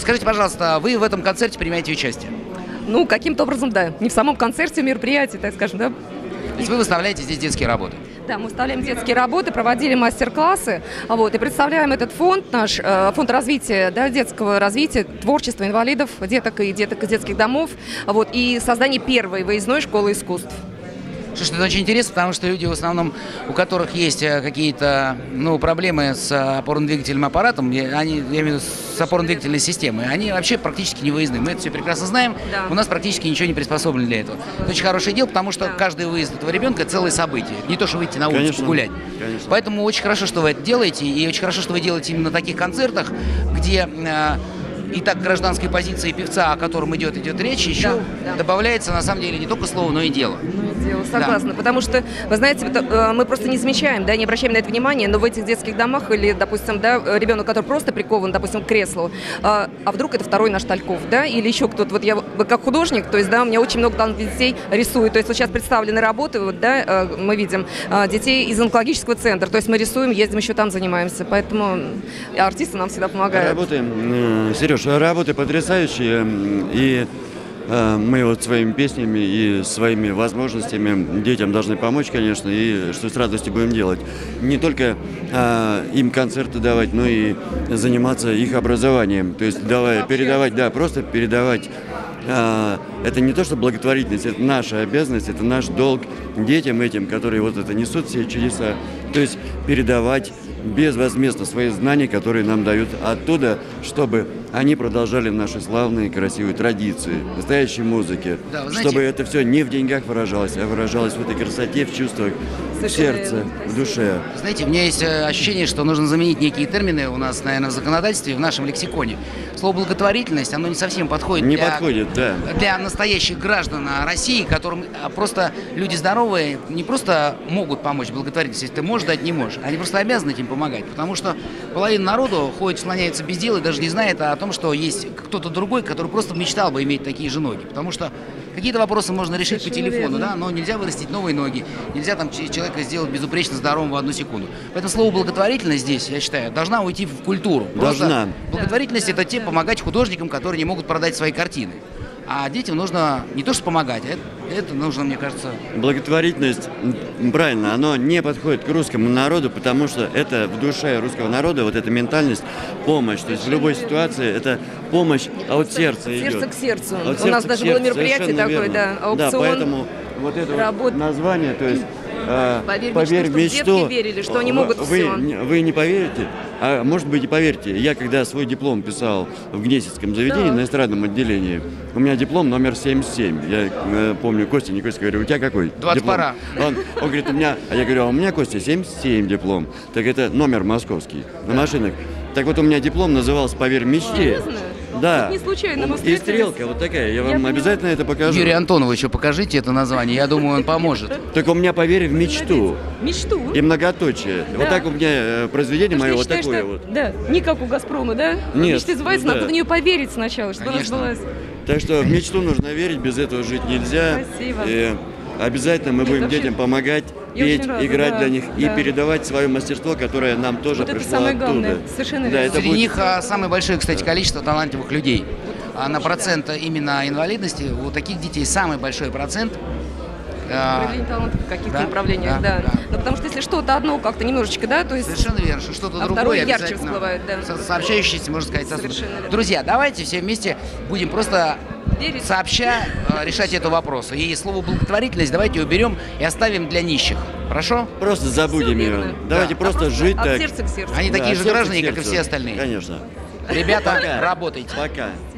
Скажите, пожалуйста, вы в этом концерте принимаете участие? Ну, каким-то образом, да. Не в самом концерте, в мероприятии, так скажем, да. То есть вы выставляете здесь детские работы? Да, мы выставляем детские работы, проводили мастер-классы, вот, и представляем этот фонд, наш фонд развития, да, детского развития, творчества инвалидов, деток и деток из детских домов, вот, и создание первой выездной школы искусств. Слушай, это очень интересно, потому что люди, в основном, у которых есть какие-то проблемы с опорно-двигательным аппаратом, я имею в виду с опорно-двигательной системой, они вообще практически не выездны. Мы это все прекрасно знаем, да. У нас практически ничего не приспособлено для этого. Это очень хорошее дело, потому что каждый выезд этого ребенка – целое событие. Не то, что выйти на улицу погулять. Конечно. Поэтому очень хорошо, что вы это делаете, и очень хорошо, что вы делаете именно на таких концертах, где... И так гражданской позиции певца, о котором идет речь, еще добавляется на самом деле не только слово, но и дело. Согласна, да. Потому что, вы знаете, мы просто не замечаем, да, не обращаем на это внимания, но в этих детских домах или, допустим, да, ребенок, который просто прикован, допустим, к креслу, а вдруг это второй наш Тальков, да, или еще кто-то, вот я как художник, то есть, да, у меня очень много талантливых детей рисуют, то есть вот сейчас представлены работы, вот, да, мы видим детей из онкологического центра, то есть мы рисуем, ездим еще там занимаемся, поэтому артисты нам всегда помогают. Работаем, Сереж, работы потрясающие, и мы вот своими песнями и своими возможностями детям должны помочь, конечно, и что с радостью будем делать. Не только им концерты давать, но и заниматься их образованием. То есть передавать, да, просто передавать. Это не то, что благотворительность, это наша обязанность, это наш долг детям этим, которые вот это несут все чудеса. То есть передавать безвозмездно свои знания, которые нам дают оттуда, чтобы они продолжали наши славные, красивые традиции, настоящей музыки, да, знаете, чтобы это все не в деньгах выражалось, а выражалось в этой красоте, в чувствах, в сердце, в душе. Знаете, у меня есть ощущение, что нужно заменить некие термины у нас, наверное, в законодательстве, в нашем лексиконе. Слово «благотворительность», оно не совсем подходит, для настоящих граждан России, которым просто люди здоровые не просто могут помочь благотворительности, если ты можешь дать, не можешь, они просто обязаны этим помогать, потому что половина народу ходит, слоняется без дела и даже не знает о том, что есть кто-то другой, который просто мечтал бы иметь такие же ноги, потому что какие-то вопросы можно решить по телефону, да, но нельзя вырастить новые ноги, нельзя там человека сделать безупречно здоровым в одну секунду. Поэтому слово «благотворительность» здесь, я считаю, должна уйти в культуру. Должна. Благотворительность – это помогать художникам, которые не могут продать свои картины. А детям нужно не то что помогать, это нужно, мне кажется... Благотворительность, правильно, оно не подходит к русскому народу, потому что это в душе русского народа, вот эта ментальность, помощь. То есть в любой ситуации это помощь от сердца идет. Сердце к сердцу. У нас даже было мероприятие такое, да, аукцион. Да, поэтому вот это вот название, то есть... Поверь в мечту. Детки верили, что они могут все. Вы не поверите, а может быть и поверьте. Я когда свой диплом писал в Гнесинском заведении на эстрадном отделении, у меня диплом номер 77. Я помню, Костя говорю, у тебя какой? 20 диплом? пора. Он говорит, у меня, а я говорю, а у меня, Костя, 77 диплом. Так это номер московский на машинах. Так вот у меня диплом назывался «Поверь в мечте». Да. Не случайно мы И стрелка вот такая, я вам обязательно это покажу. Юрию Антонову еще покажите это название, я думаю, он поможет. Так у меня «Поверь в мечту». Мечту. И многоточие. Да. Вот так у меня произведение мое вот такое что, вот. Да, не как у «Газпрома», да? Нет. Мечта называется, надо в нее поверить сначала, чтобы она сбылась. Так что в мечту нужно верить, без этого жить нельзя. Спасибо. И обязательно мы будем детям помогать, петь, играть для них и передавать свое мастерство, которое нам тоже пришло оттуда. Это самое главное, совершенно верно. Среди них самое большое, кстати, количество талантливых людей. На процент именно инвалидности у таких детей самый большой процент. Проявление талантов в каких-то направлениях, да. Но потому что если что-то одно как-то немножечко, да, то есть... Совершенно верно, что что-то другое ярче всплывает, да. Сообщающиеся, можно сказать, сосуды. Друзья, давайте все вместе будем просто сообща решать этот вопрос. И слово «благотворительность» давайте уберем и оставим для нищих. Хорошо? Просто забудем ее. Давайте просто жить так. От сердца к сердцу. Они такие же граждане, как и все остальные. Конечно. Ребята, работайте. Пока.